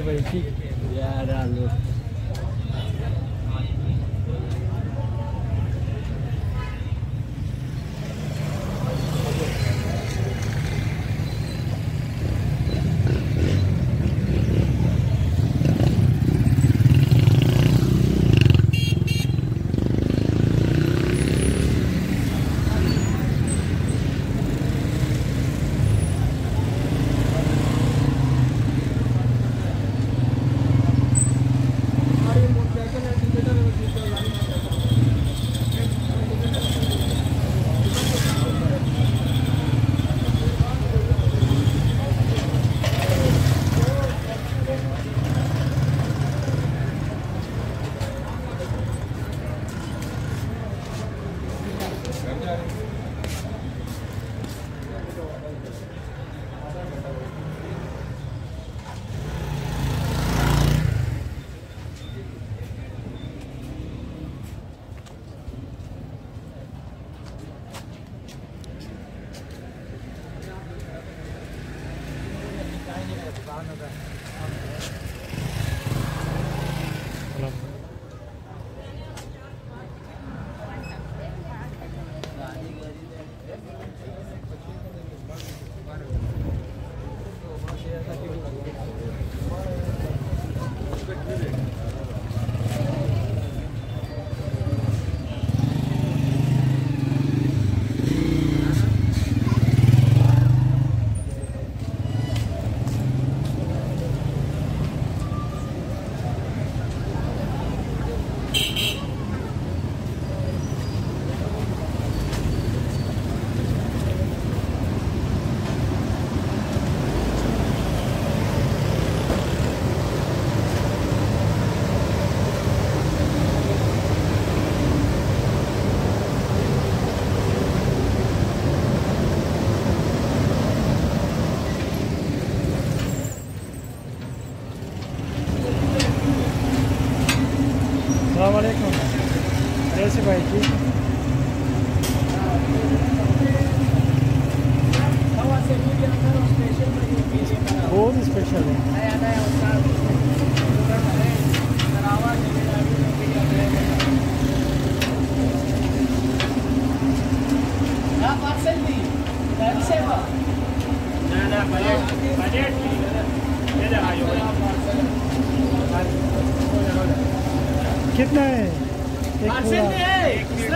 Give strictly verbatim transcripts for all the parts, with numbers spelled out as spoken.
भाई ठीक यार आलू अस्सलामुअलैकुम कैसे भाई ठीक बहुत स्पेशल है कितना है पार्सल में है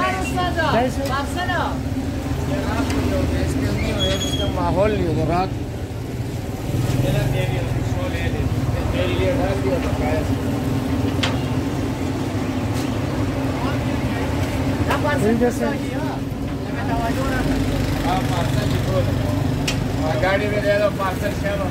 इसका माहौल नहीं होगा रात गाड़ी में दे दो पार्सल चलो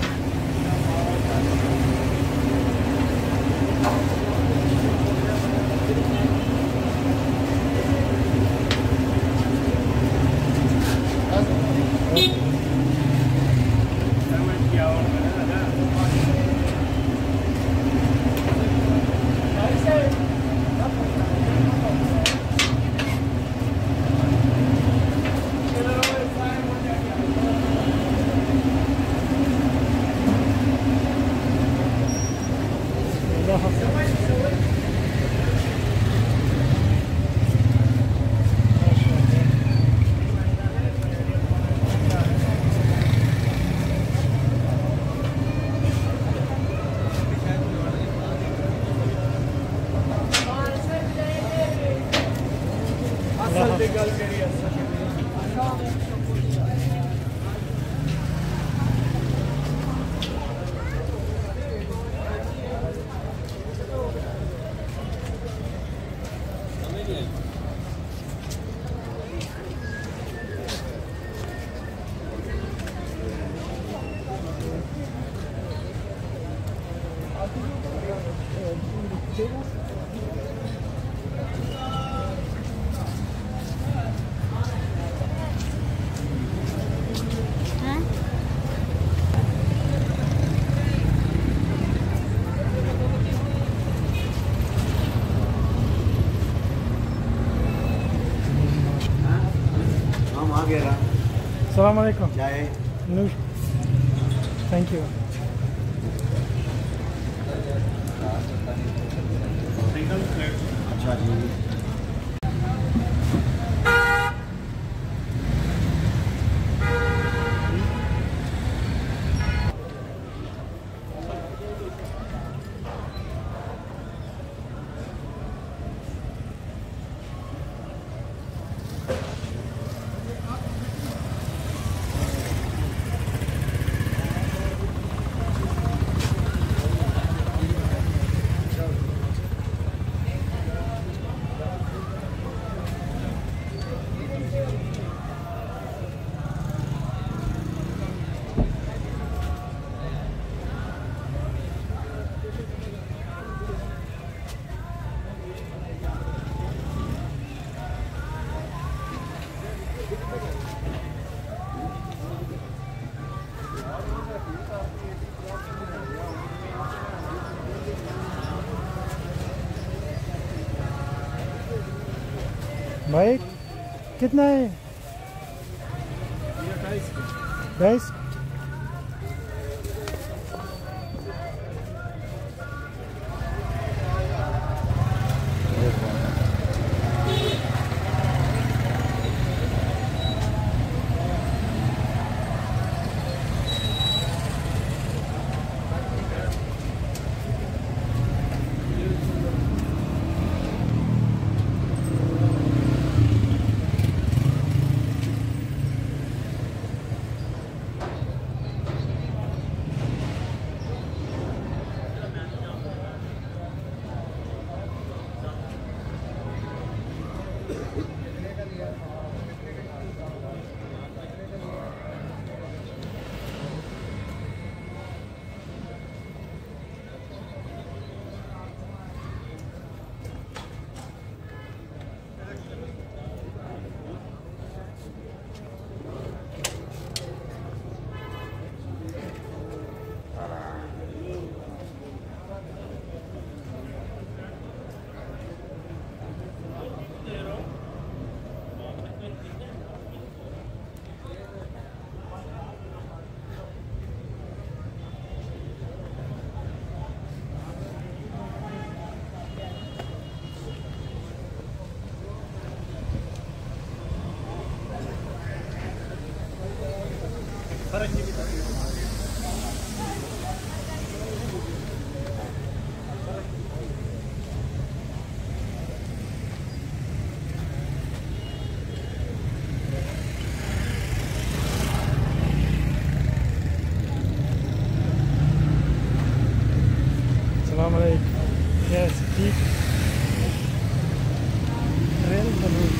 अस्सलाम वालेकुम थैंक यू अच्छा जी। भाई कितना है? बाईस। Assalamu alaikum. Yes, deep rail balloon.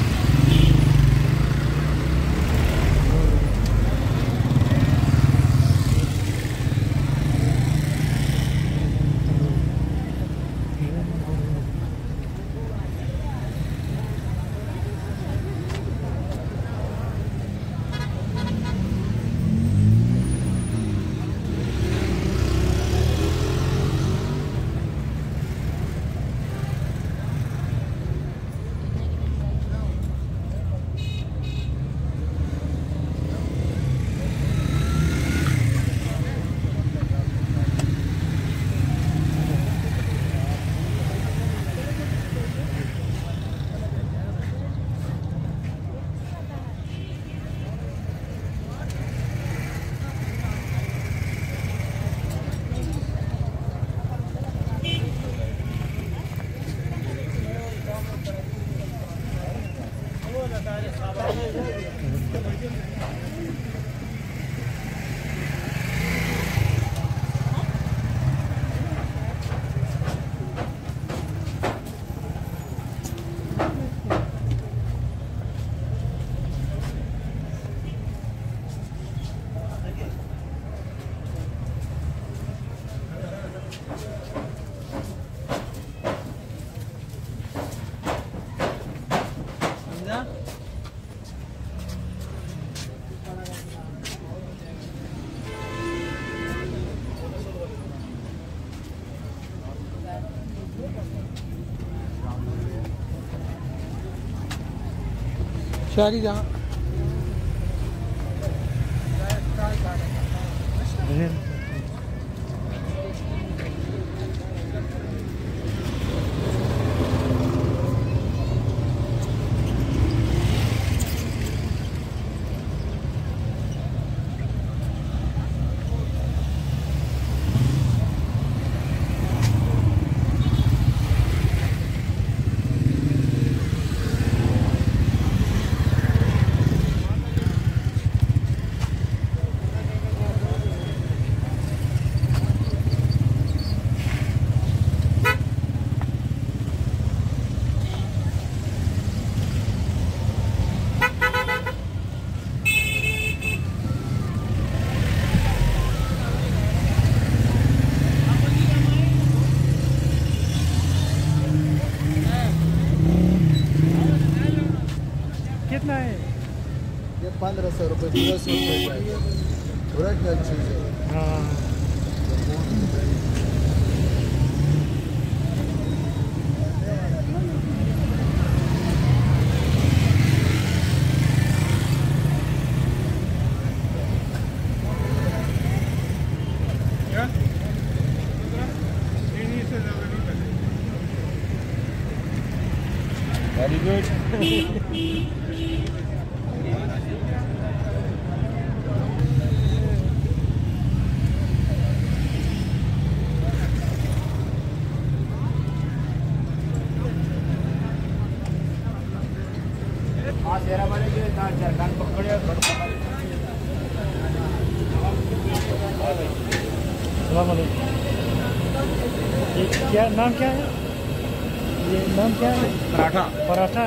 शारी जहाँ कितना है? ये पंद्रह सौ रुपये किलो सूट है। ओरिजिनल चीज़ है। हाँ वेरी गुड। हाँ तेरा वाले के दाल चार कान पकड़े और सलाम अलैकुम। ये क्या नाम क्या है? ये नाम क्या है? पराठा। पराठा।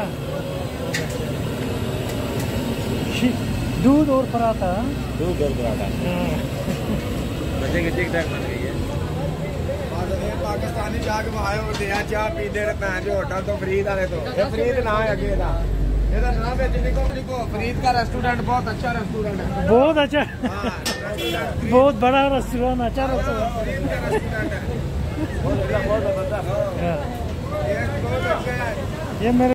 शी- दूध और पराठा। दूध और पराठा हाँ। बच्चे के ठीक ठाक बन गई है। पाकिस्तानी जाग आए हो दिया चाह पी दे भैन जो होटल तो फरीद वाले तो ये फरीद ना है अगे दा ਇਹਦਾ ਨਾਮ ਹੈ ਜਿੰਨੇ को लिखो फरीद का रेस्टोरेंट बहुत अच्छा रेस्टोरेंट है। बहुत अच्छा। हाँ रेस्टोरेंट बहुत बड़ा रेस्टोरेंट, अच्छा रेस्टोरेंट। फरीद का रेस्टोरेंट है। बहुत अच्छा बहुत जबरदस्त। हाँ। ये बहुत अच्छा है। ये मेरे